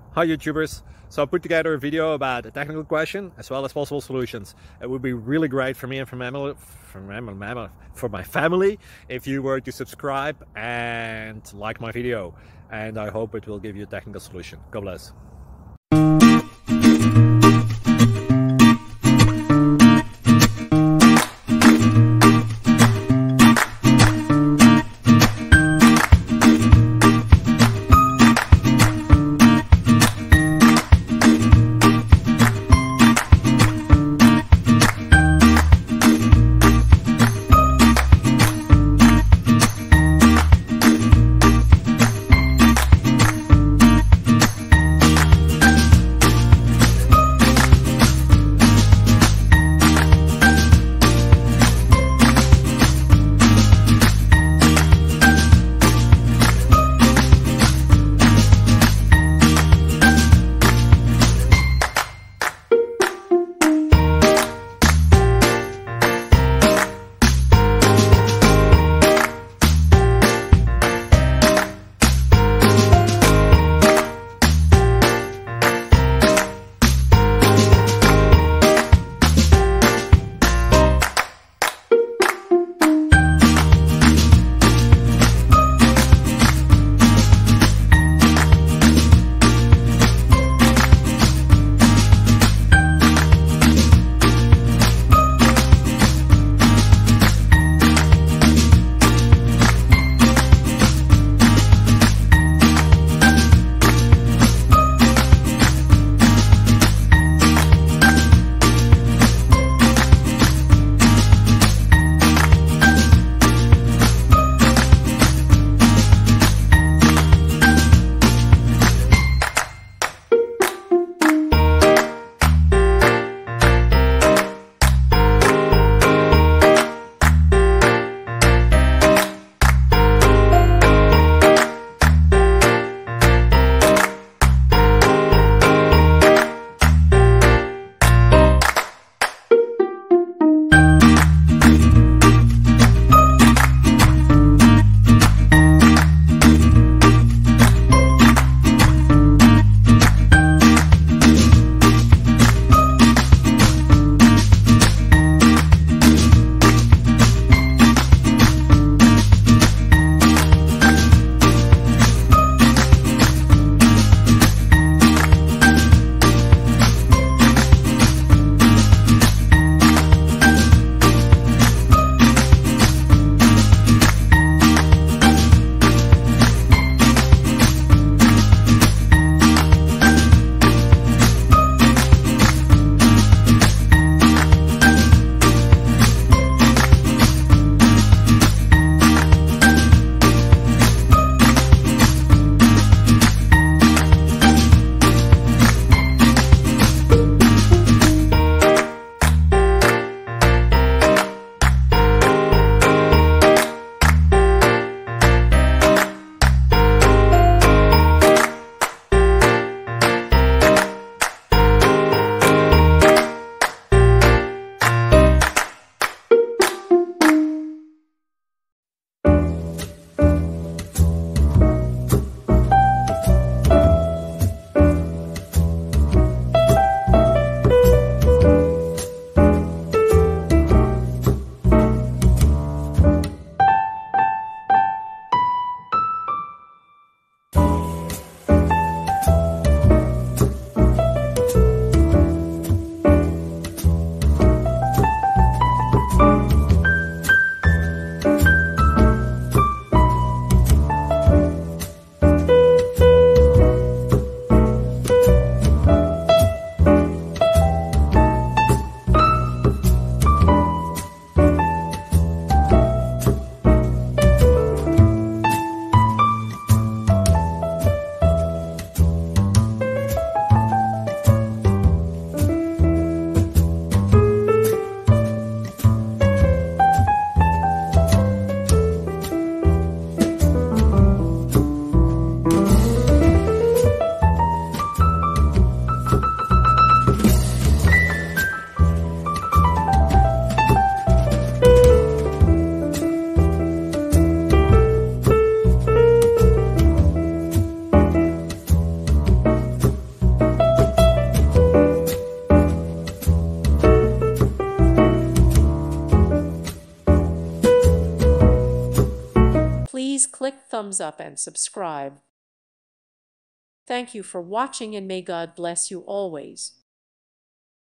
Hi YouTubers! So I put together a video about a technical question as well as possible solutions. It would be really great for me and for my family if you were to subscribe and like my video, and I hope it will give you a technical solution. God bless. click thumbs up and subscribe. Thank you for watching, and may God bless you always.